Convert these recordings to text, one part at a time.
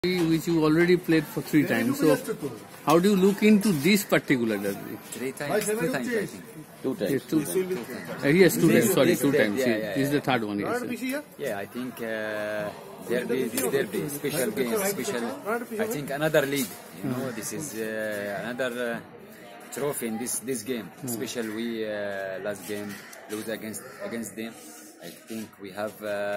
which you already played for 3 times. So, how do you look into this particular derby? 3 times, 2 times, I think. 2 times. Yes, 2 times. Yes, 2 times. Sorry, 2 times. Yeah. This is the third one. Yes. Yeah, I think derby, special game, special. I think another league. This is another trophy in this game. Especially we last game lose against them. I think we have.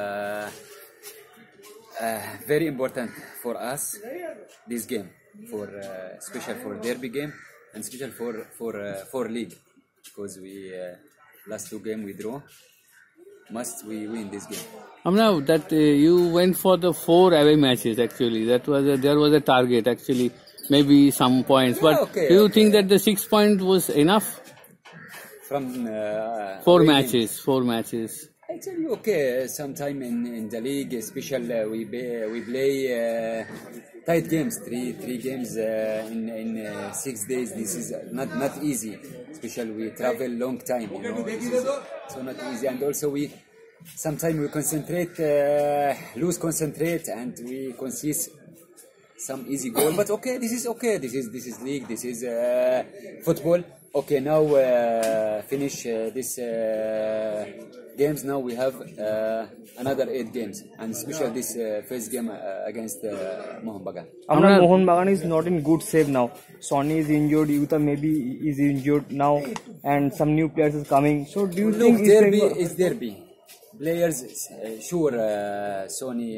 Very important for us this game, for special for derby game and special for league, because we last 2 games we draw. Must we win this game? Amna, that you went for the 4 away matches actually. That was there was a target actually, maybe some points. But okay, do you think that the 6 points was enough? From 4 matches. 4 matches. I tell you, okay, sometime in the league, especially we play tight games, three games in 6 days. This is not easy, especially we travel long time. This is so not easy, and also we sometimes we lose concentrate, and we concede some easy goal. But okay, this is okay. This is league. This is football. Okay, now finish this games. Now we have another 8 games, and especially this first game against Mohun Bagan. Mohun Bagan is not in good shape now. Sonny is injured, Yuta maybe is injured now, and some new players is coming. So do you think it's derby? Players, sure, Sonny.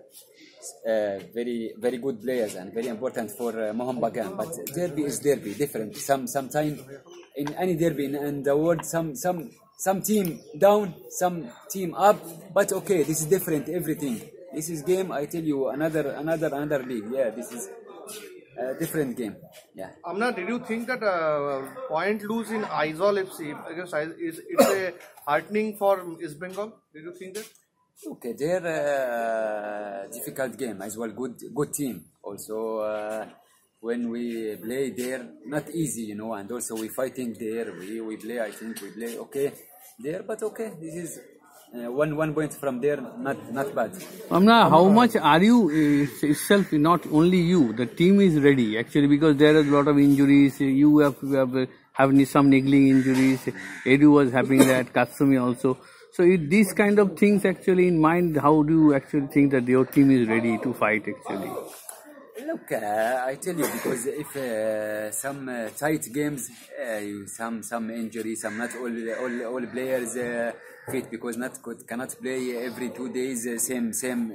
Very good players and very important for Mohun Bagan, but derby is derby, different. Sometime in any derby in the world, some team down, some team up, but okay, this is different. Everything. This is game. I tell you, another league. Yeah, this is a different game. Yeah. Amna, did you think that point lose in Aizawl FC against it's a heartening for East Bengal? Did you think that? Okay, they're difficult game as well. Good team. Also, when we play there, not easy, and also we fighting there. We play. I think we play okay there, but okay. This is one point from there. Not bad. Amna, how much are you itself? Not only you, the team is ready actually, because there is a lot of injuries. You have some niggling injuries. Edu was having that. Katsumi also. So these kind of things actually in mind, how do you actually think that your team is ready to fight actually? Look, I tell you, because if some tight games, some injuries, some not all players fit, because cannot play every 2 days same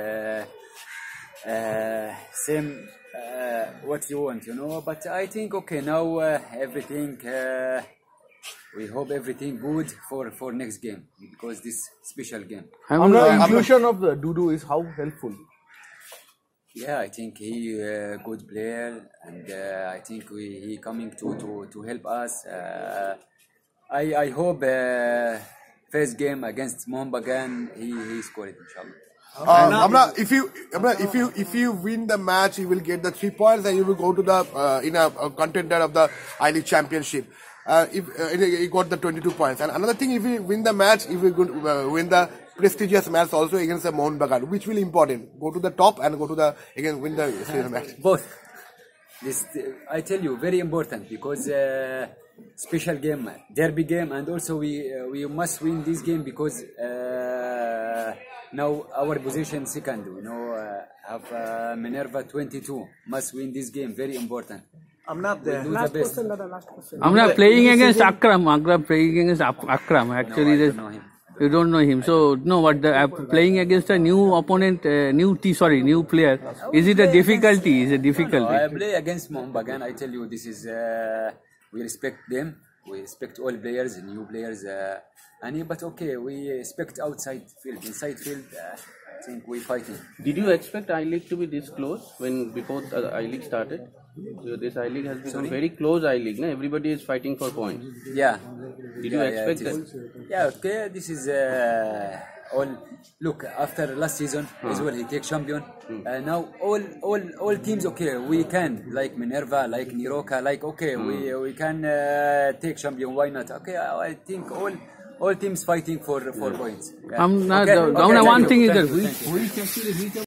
what you want, But I think okay now everything. We hope everything good for next game, because this special game. The inclusion of the Dudu is how helpful? Yeah, I think he good player, and I think he coming to help us. I hope first game against Mohun Bagan he scored it, inshallah. Amna, if you win the match, you will get the 3 points, and you will go to the in a contender of the I-League Championship. If you got the 22 points, and another thing, if you win the match, if you could win the prestigious match also against the Mohun Bagan, which will important, go to the top and go to the win the match. Both. This I tell you, very important, because special game, derby game, and also we must win this game, because now our position second. Have Minerva 22. Must win this game. Very important. Last question. I'm not playing against Akram. Playing against Akram. Actually, no, I don't know him. You don't know him. So no, but playing against a new opponent, new player. Is it a difficulty? Is it difficult? No, I play against Mohun Bagan. I tell you, this is we respect them. We respect all players, new players. But okay, we respect outside field. Inside field, I think we fighting. Did you expect I-League to be this close before the I-League started? So this I-League has become very close I-League. No? Everybody is fighting for points. Yeah. Did you expect that? Yeah, okay. This is all. Look, after last season as well, he takes champion. Now all teams okay. We can, like Minerva, like Niroka, like okay, we can take champion. Why not? Okay, I think all teams fighting for points. Yeah. One thing is that we actually reach